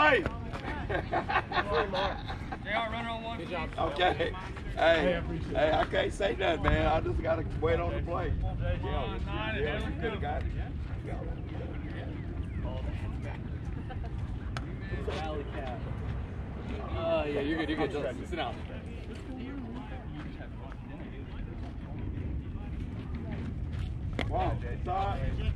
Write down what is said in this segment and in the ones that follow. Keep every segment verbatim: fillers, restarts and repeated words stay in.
Hey! Good job. Okay. Hey, hey, I can't say nothing, man. I just got to wait on the play. Yeah, yeah, you could have got it. Uh, yeah, you're good, you're good. Just sit down. Wow, stop.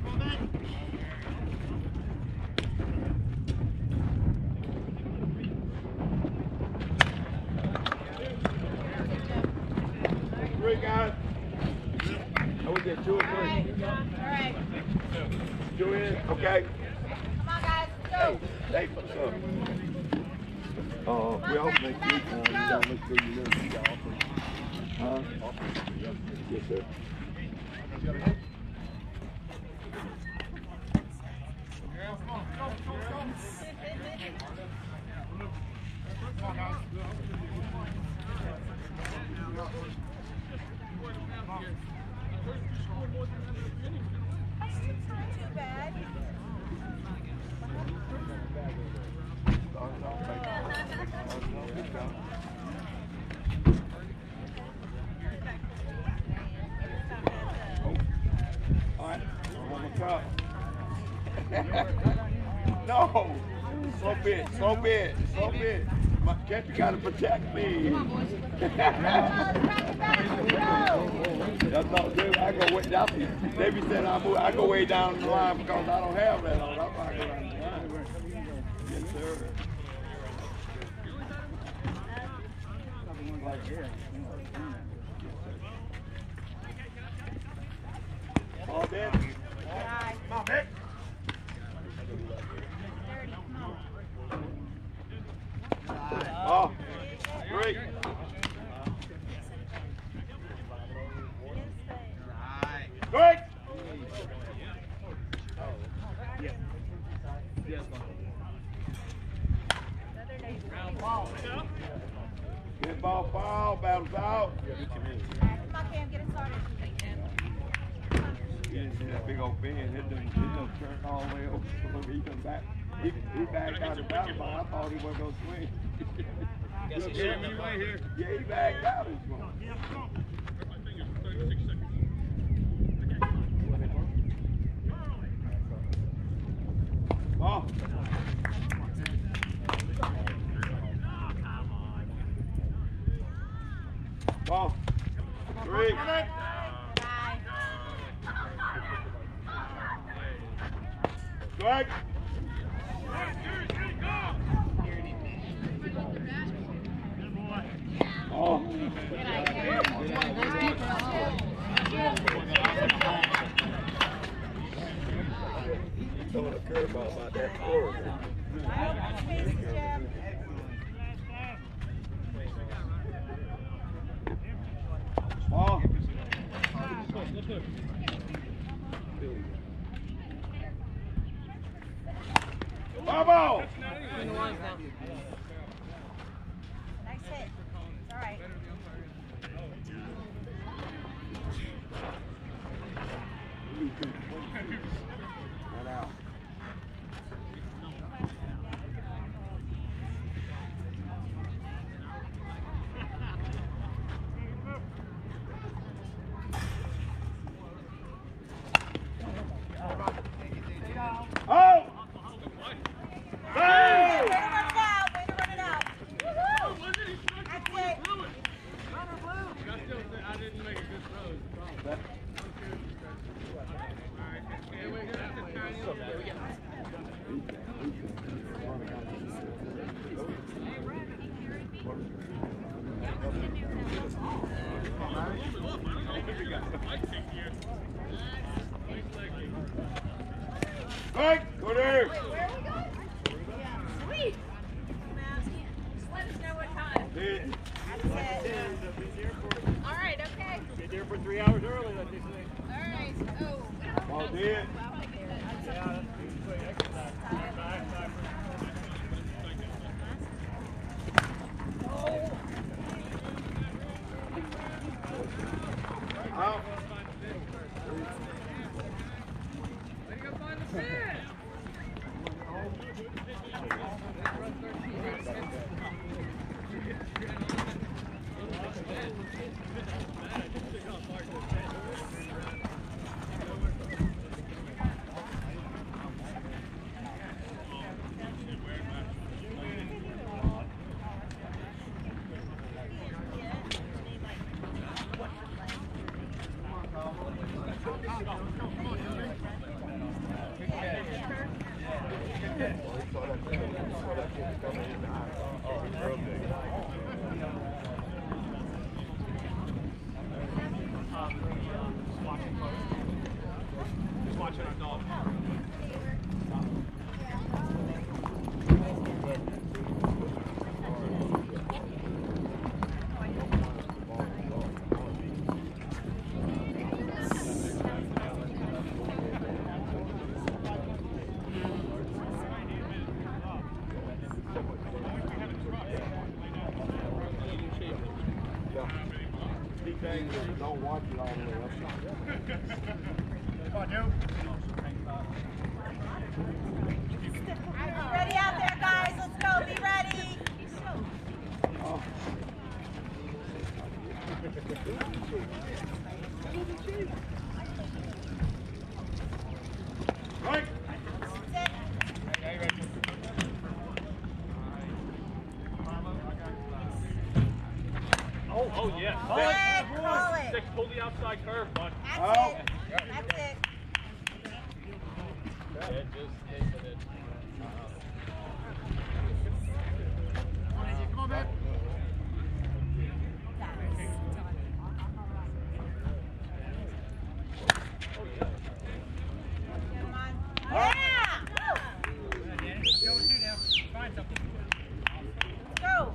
Three guys. I would get two or three. All right. Two in, okay. Come on, guys. Go. Hey, what's up? Uh, we all make three times. You don't make sure you know you offer. Huh? Yes, sir. Too bad. All right, one more cup. No, slow bit, slow bit, slow bit. My catcher got to protect me. That's not good. I go way down. Davey said I move. I go way down the line because I don't have that on. That's why I go down the line. Yes, sir. All dead. Come on, Vic. Oh, great. Great. Good ball, foul, battles out. Come on, Cam, get it started. That big old bend, it done, it done turned all the way over. He come back. He, he backed out of battle ball. I thought he wasn't going to swing. Guess he should anyway here. Yeah, he backed out his one. Ball. Ball. Three. Strike. Oh. Throwing a curveball about that forward. Ball. Ball. Nice hit. It's all right. One out. Oh! Hey! Way to run it out. Way to run it out. Woo-hoo! That's it. I didn't make a good throw. Right, go there. Wait, where are we going? Sweet. Just let us know what time. Hit. That's it. All right, okay. Get there for three hours early, like they say. All right. Oh. Ball dead. Yeah, exercise. Out. Way to go find the fish! Just watching our dog. Don't watch it all the way up. Come on, Joe. Be ready out there, guys. Let's go. Be ready. Oh. Right. Sit. Oh, oh yeah. Call Red, it. call it. Six, pull the outside curve, bud. That's Oh. it. That's it. Yeah, just stay with it. Come on, man. Come on. Yeah! Let's go with you now. Find something. Go.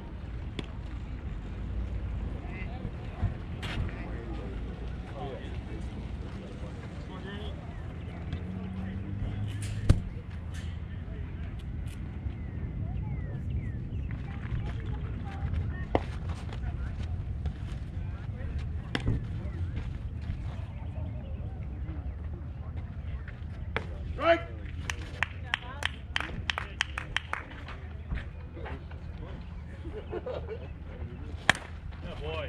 Right. Oh boy.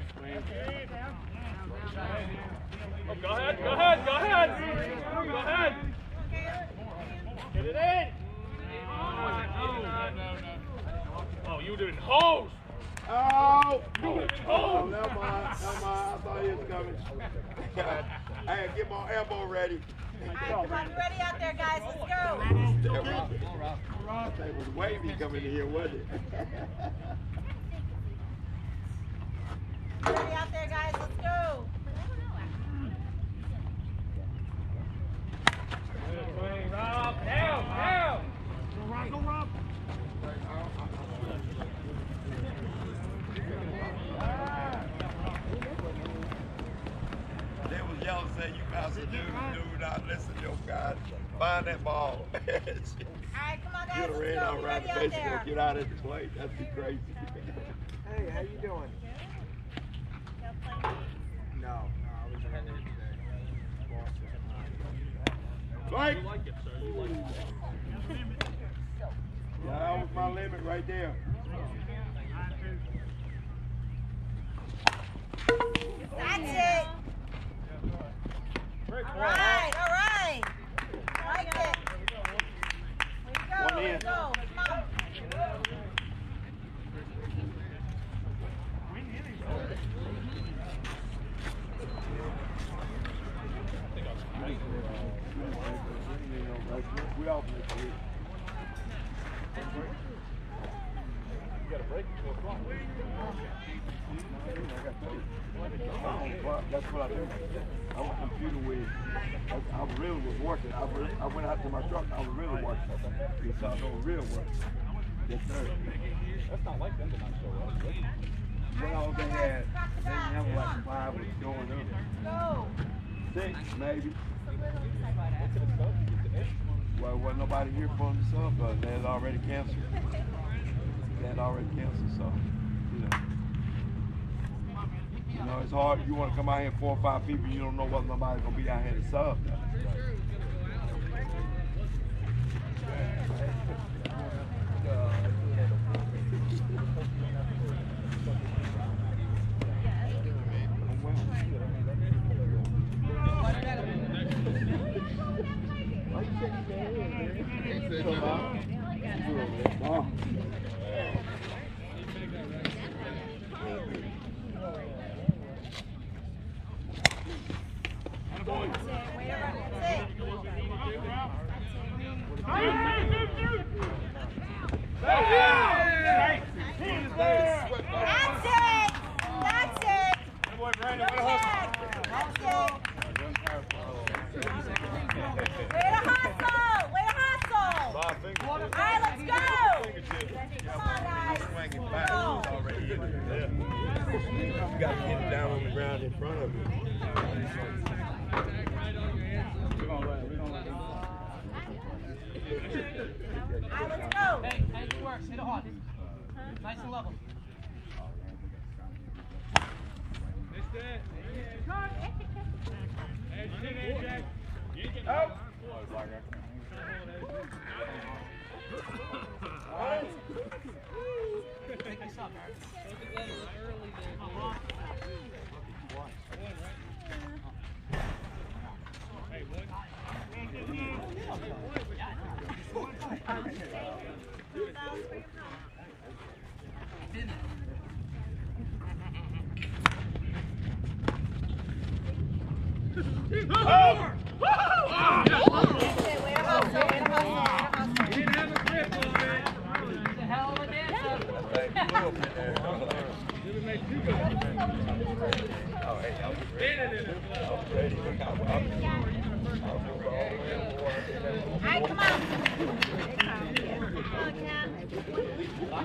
Oh, go ahead, go ahead, go ahead. Go ahead. Get it in. Oh, you didn't hose. Oh. Oh. Oh, never mind. Never mind. I thought he was coming. Hey, get my elbow ready. All right, come on. Be ready out there, guys. Let's go. I think it was wavy coming in here, wasn't it? Be ready out there, guys. Let's go. Rob, down, down. Go Rob, go Rob. They was yelling saying you guys are do do not listen to your guys. Find that ball. All right, come on, guys. You'd have Let's ran go. out Be around ready the out base there. and get out at the plate. That'd be crazy. Hey, how you doing? No, no, I was in today. Right? You like it, sir. You like it. Yeah, that was my limit right there. That's it. All right, all right. I like it. Way to go, One way in. to go. Come on. We all play for it. You got a break at two o'clock. Well, that's what I do. I was computer with. I, I really was working. I, was, I went out to my truck. I was really working. Because I know real work. Yes, sir. That's not like them to not show up. Well, they had, they never like five was going up. Go. Six, maybe. Well, wasn't nobody here for the sub, but they had already canceled. They had already canceled, so, you know. You know, it's hard. You want to come out here, four or five people, you don't know whether nobody's going to be out here to sub. Oh. Way to run. That's it. Hey, hey, hey, hey. That's it. Good boy, Brandon. Go Way to hustle. back. That's it. Way to hustle. Way to hustle. Five fingers. All right, let's go. Come on, guys. Swinging Go. back. He's already in there. You got to get it down on the ground in front of you. All right, let's go. Hey, hey, it works. Hit it hard. Nice and level. Out. Pick this up, Over. That's it. Way to hustle. Way to hustle. Way to hustle. He didn't have a grip on it. He's a hell of a dancer. Oh, hey, I'm Standing in it. ready. Look how I'm All right, come on. Come on, Cat.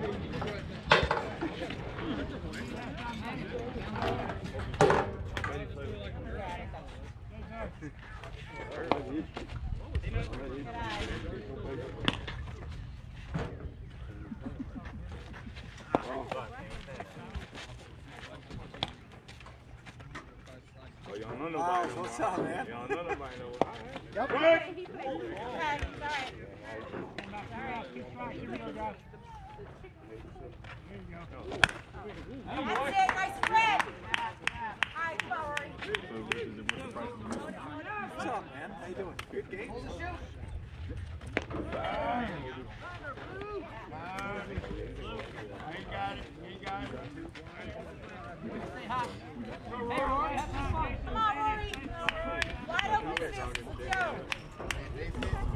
Oh, y'all know Miles, nobody. what's up, man? Y'all know nobody know. Okay, it's all right. That's it. Nice spread. All right, come on, Rory. What's up, man? How you doing? Good game? He got it. He got it. Say hi. Hey, Rory, have some fun. Come on, Rory. Wide open fist. Let's go.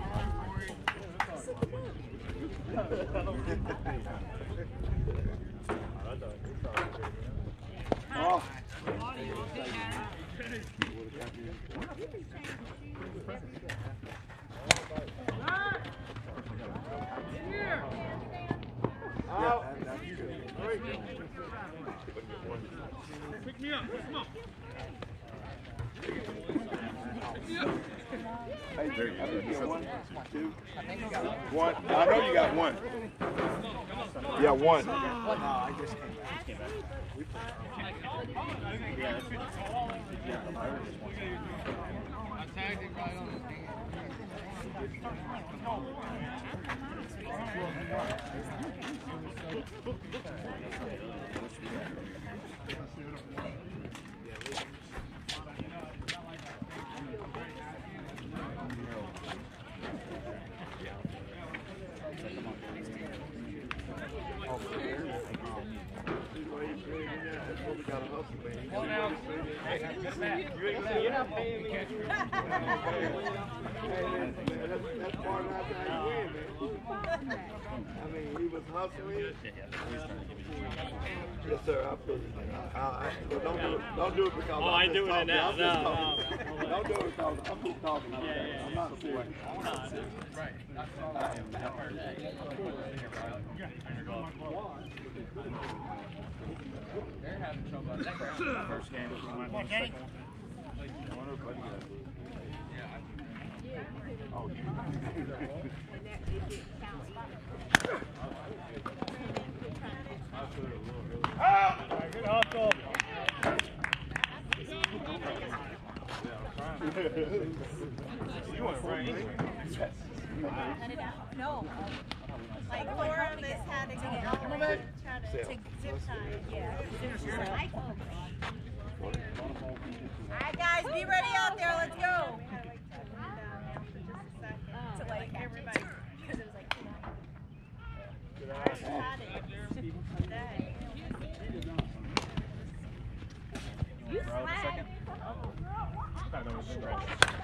Oh. Yeah, that, that's good. Pick me up. Come on. Hey, Jerry, I think you got one, two, one. I know you got one. Yeah, one. No, I just came back. I tagged it right on his hand. You're not paying me. That's part of how you win, man. I mean, he was hustling. Yes, sir. I feel you. I, I, but don't do it. Don't do it because Oh, I'm I ain't just doing it talking. now. I'm just No, talking. no. Don't do it because I'm just talking. Yeah, yeah, I'm not serious. They're having trouble. First game. Come on, Danny. Good hustle. You want to run? Cut it out. No. Like four of us had to get all the way try to to zip tie. Yeah. All right, guys, be ready out there. Let's go. To like everybody, because it was like. I had it today. You flag.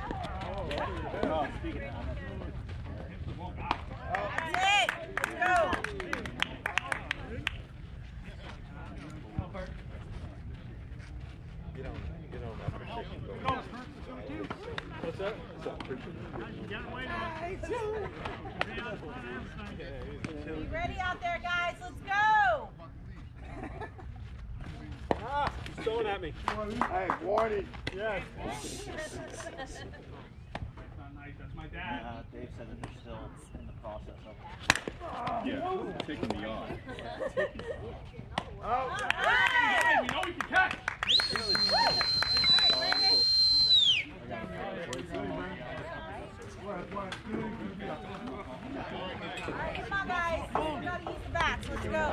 That's it. Go. Be ready out there, guys. Let's go. Ah, he's throwing at me. Hey, warning. Yes. That's not nice. That's my dad. Uh, Dave said that they're still in the process of Yeah, taking me on. Oh, Hey, we know we can catch. Alright, come on, guys. We gotta use the bats. Let's go.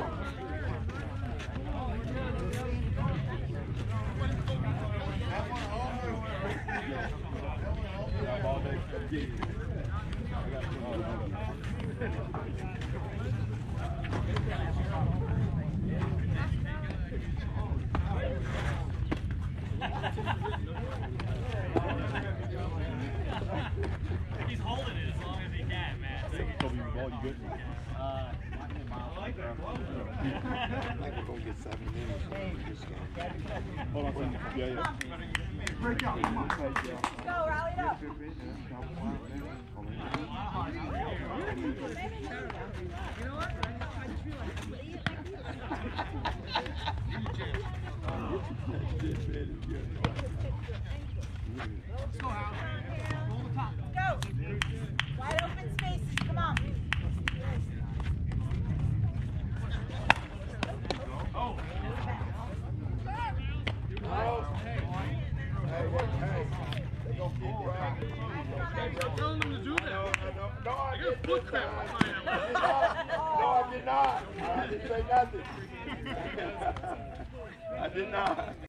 He's holding it as long as he can, man. Toby, the ball, you good? uh, Michael gonna get seven minutes in this game. Hold on, hold on. Yeah, yeah. Break out, come on. Let's go, rally it up. Go. Wide open spaces. Come on. Oh. Hey, hey, they gonna keep trying. Stop telling them to do that. No, no, no, I You're a didn't. foot crap behind him. I did not. No, I did not. I didn't say nothing. I did not.